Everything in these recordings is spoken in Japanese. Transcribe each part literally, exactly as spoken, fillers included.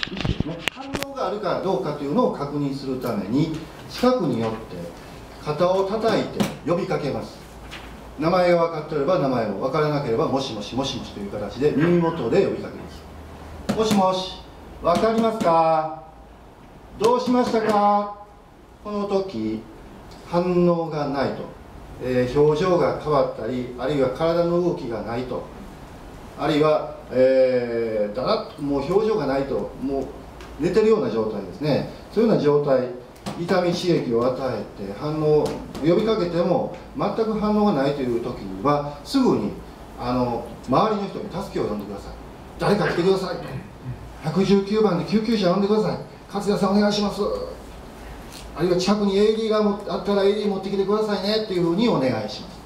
意識ですね、反応があるかどうかというのを確認するために、近くに寄って肩を叩いて呼びかけます。名前が分かっていれば名前を、分からなければもしもしもしもしという形で耳元で呼びかけます。もしもし、分かりますか？どうしましたか？この時反応がないと、えー、表情が変わったり、あるいは体の動きがないと、あるいは、えー、だらっともう表情がないと、もう寝てるような状態ですね。そういうような状態、痛み刺激を与えて反応を呼びかけても全く反応がないという時には、すぐにあの周りの人に助けを呼んでください。誰か来てくださいと、ひゃくじゅうきゅうばんで救急車呼んでください、勝谷さんお願いします、あるいは近くに エーイーディー があったら エーイーディー 持ってきてくださいねっていうふうにお願いします。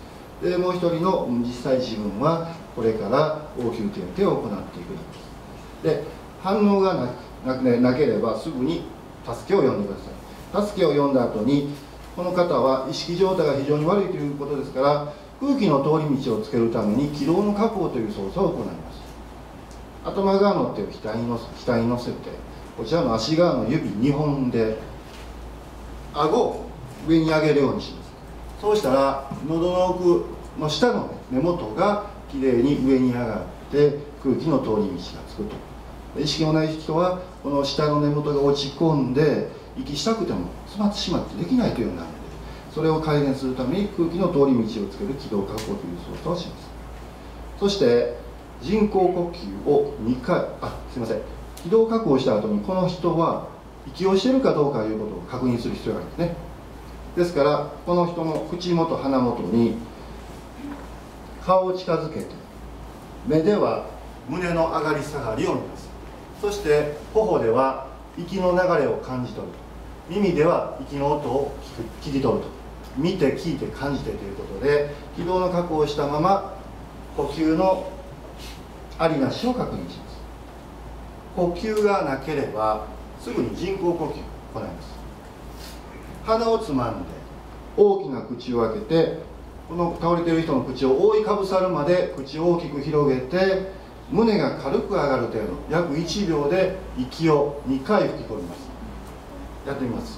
でもう一人の実際自分はこれから応急手当を行っていくのです。で反応が な, な, なければすぐに助けを呼んでください。助けを呼んだ後に、この方は意識状態が非常に悪いということですから、空気の通り道をつけるために気道の確保という操作を行います。頭側の手を額にのせ、額に乗せて、こちらの足側の指にほんで顎を上に上げるようにします。そうしたら喉の奥の下の、ね、根元がきれいに上に上がって空気の通り道がつくと。意識のない人はこの下の根元が落ち込んで息したくても詰まってしまってできないというようになるので、それを改善するために空気の通り道をつける気道確保という操作をします。そして人工呼吸をにかい、あ、すいません、気道確保した後にこの人は息をしているかどうかということを確認する必要があるんですね。ですからこの人の口元鼻元に顔を近づけて、目では胸の上がり下がりを見ます。そして頬では息の流れを感じ取ると、耳では息の音を聞く、聞き取ると、見て聞いて感じてということで、気道の確保をしたまま呼吸のありなしを確認します。呼吸がなければすぐに人工呼吸を行います。鼻をつまんで大きな口を開けて、この倒れている人の口を覆いかぶさるまで口を大きく広げて、胸が軽く上がる程度、約いちびょうで息をにかい吹き込みます。やってみます。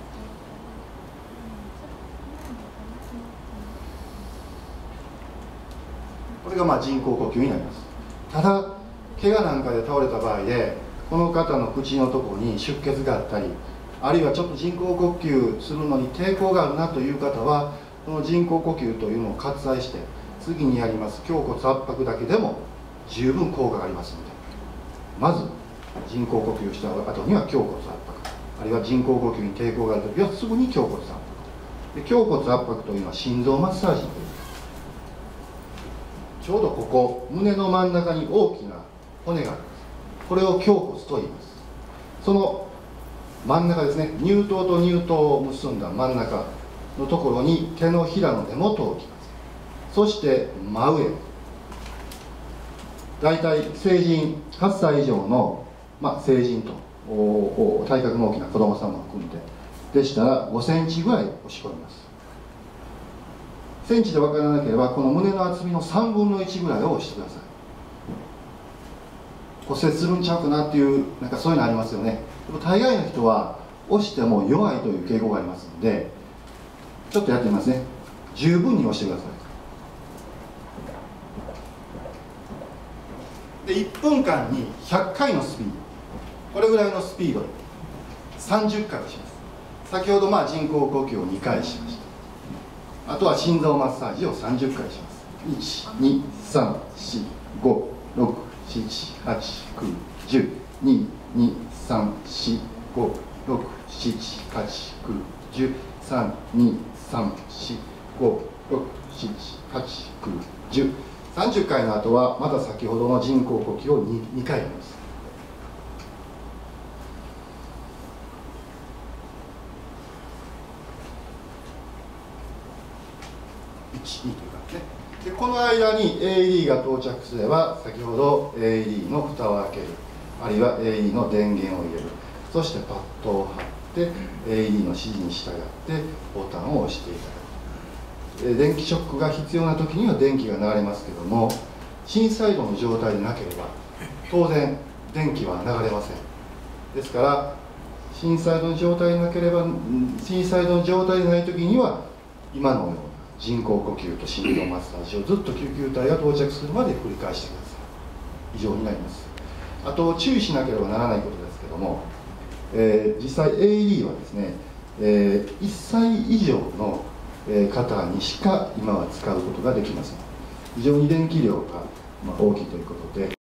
これがまあ人工呼吸になります。ただ怪我なんかで倒れた場合で、この方の口のところに出血があったり、あるいはちょっと人工呼吸するのに抵抗があるなという方は、この人工呼吸というのを割愛して次にやります胸骨圧迫だけでも十分効果がありますので、まず人工呼吸をした後には胸骨圧迫、あるいは人工呼吸に抵抗があるときはすぐに胸骨圧迫で、胸骨圧迫というのは心臓マッサージのことです。ちょうどここ胸の真ん中に大きな骨があります。これを胸骨と言います。その真ん中ですね、乳頭と乳頭を結んだ真ん中のところに手のひらの根元を置きます。そして真上、大体成人はっさい以上の、まあ、成人と体格の大きな子供さんも含めてでしたらごセンチぐらい押し込みます。センチで分からなければこの胸の厚みのさんぶんのいちぐらいを押してください。骨折するんちゃうかなっていうなんかそういうのありますよね。でも大概の人は押しても弱いという傾向がありますので、ちょっとやってみますね。十分に押してください。でいっぷんかんにひゃっかいのスピード、これぐらいのスピードでさんじゅっかいをします。先ほどまあ人工呼吸をにかいしました。あとは心臓マッサージをさんじゅっかいします。いち、に、さん、し、ご、ろく、しち、はち、く、じゅう、に、に、さん、し、ご、ろく、しち、はち、く、じゅう、さん、に、さん、し、ご、ろく、しち、はち、く、じゅう、さんじゅっかいの後はまた先ほどの人工呼吸を 2, にかいやります。いち、にというかね。でこの間に エーイーディー が到着すれば先ほど エーイーディー の蓋を開ける、あるいは エーイーディー の電源を入れる、そしてパッドを貼って エーイーディー の指示に従ってボタンを押していただく。電気ショックが必要な時には電気が流れますけども、心細動の状態でなければ当然電気は流れません。 ですから心細動の状態でなければ心細動の状態でない時には今のような人工呼吸と心臓マッサージをずっと救急隊が到着するまで繰り返してください。以上になります。あと注意しなければならないことですけども、えー、実際 エーイーディー はですね、えー、いっさい以上の方にしか今は使うことができません。非常に電気量が大きいということで